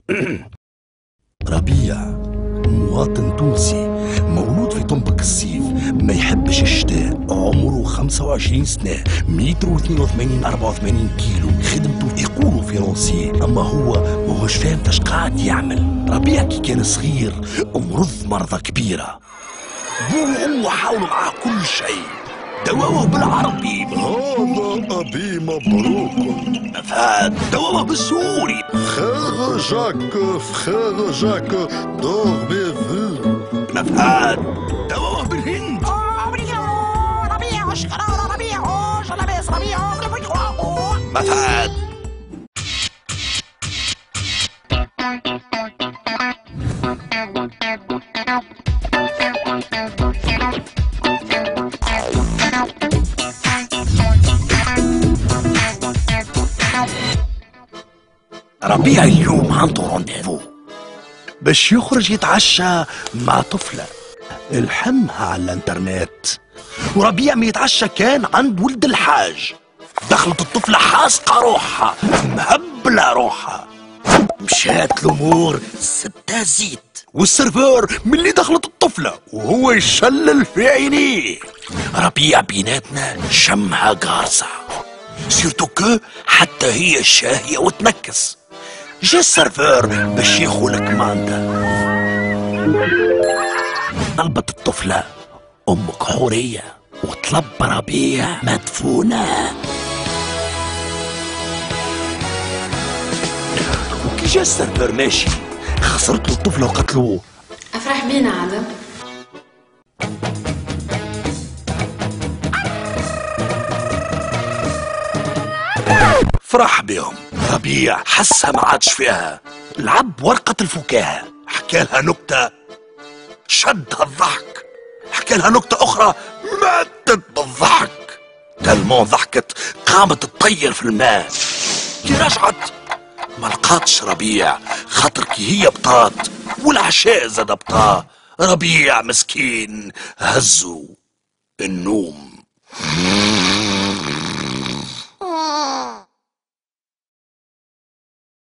ربيع مواطن تونسي مولود في طنبك الصيف، ما يحبش الشتاء، عمره 25 سنة، متر و82 84 كيلو، خدمته يقولوا فرنسي، أما هو ماهوش فاهم فاش قاعد يعمل. ربيع كي كان صغير مرض مرضى كبيرة، بوه وأمه حاولوا معاه كل شيء، دواوه بالعربي هذا أبي مبروك. مفاد، دواوه بالسوري خير جاك خير جاك دورمي فو. مفاد، دواوه بالهند مفاد. ربيع اليوم عنده رونديفو باش يخرج يتعشى مع طفلة الحمها على الانترنت، وربيع ما يتعشى كان عند ولد الحاج. دخلت الطفلة حاسقة روحها مهبلة روحها، مشات الأمور سبتها زيت، والسيرفور من اللي دخلت الطفلة وهو يشلل في عينيه. ربيع بيناتنا شمها قارصة، سيرتو كو حتى هي شاهية وتنكس. جا السيرفور باش ياخو الكماندا، طلبت الطفلة أمك حورية وطلب ربيع مدفونة. وكي جا السيرفور ماشي خسرت له الطفلة وقتلوه. أفرح بينا عادة. فرح بهم. ربيع حسها ما عادش فيها، لعب ورقة الفكاهة، حكالها نكتة شدها الضحك، حكالها نكتة أخرى ماتت بالضحك، تلمون ضحكت قامت تطير في الماء. كي رجعت ما لقاتش ربيع، خاطر كي هي بطات والعشاء زاد بطا. ربيع مسكين هزو النوم.